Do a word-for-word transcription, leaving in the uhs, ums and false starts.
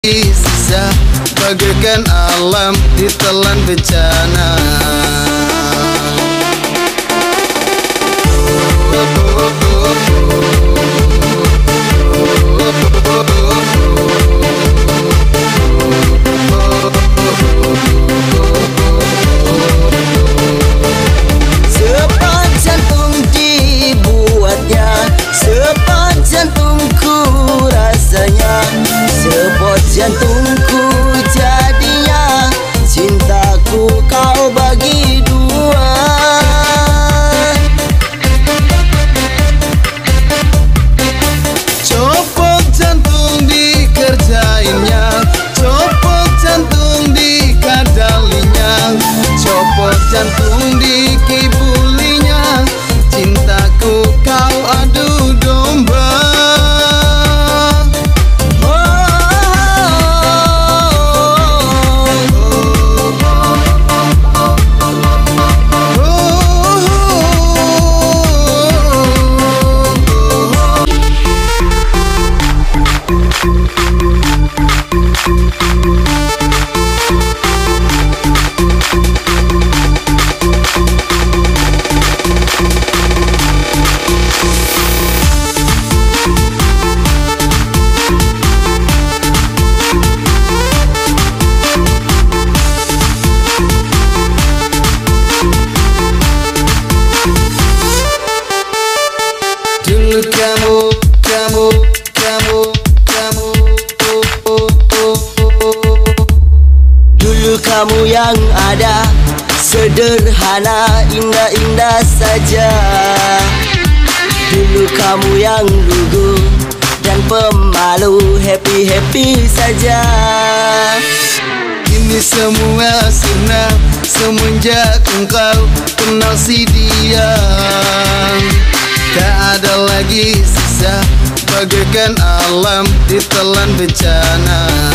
sisa bagaikan alam ditelan bencana. Sepat jantung dibuatnya, sepat jantungku rasanya, sepat jantungku jadinya, cintaku kau bagi dua. Copot jantung dikerjainnya, copot jantung dikadalinya, copot jantung dikibulinya, cintaku kau adu domba. Dulu kamu, kamu, kamu, kamu, oh, oh, oh, oh. Dulu kamu yang ada, sederhana, indah-indah saja. Dulu kamu yang lugu dan pemalu, happy-happy saja. Kini semua sirna semenjak engkau kenal si dia. Tak ada lagi sisa bagaikan alam ditelan bencana.